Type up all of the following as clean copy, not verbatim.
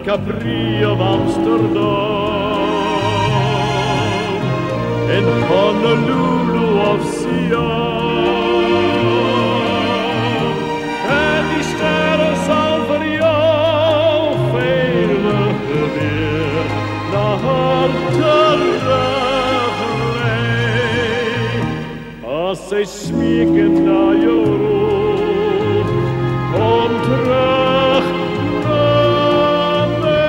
Capri of Amsterdam, in Honolulu of Siam. En die sterren zal voor jou veilig weer naar terugleiden. Als zij smekend naar jou roept, kom terug naar mij.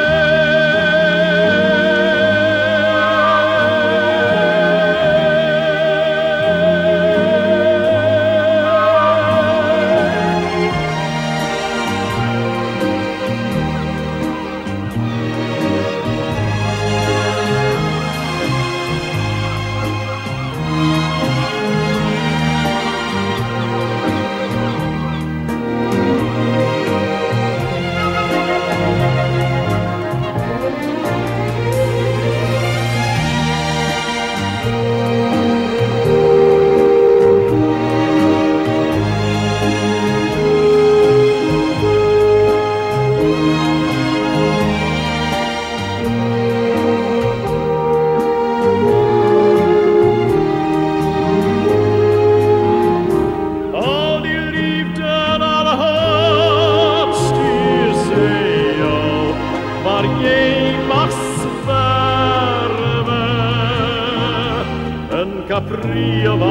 Capri of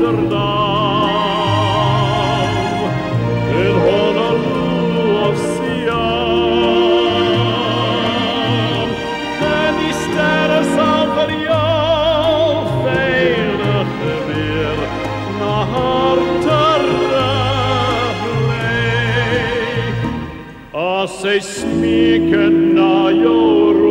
Amsterdam, in Honolulu of Siam. En die sterren zal voor jou veilig weer naar terugleiden. Als zij smeken naar jou